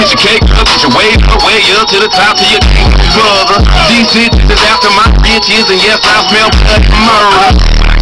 Get your cake up, get your way up to the top to your king mother. These bitches is after my bitches, and yes, I smell blood and murder.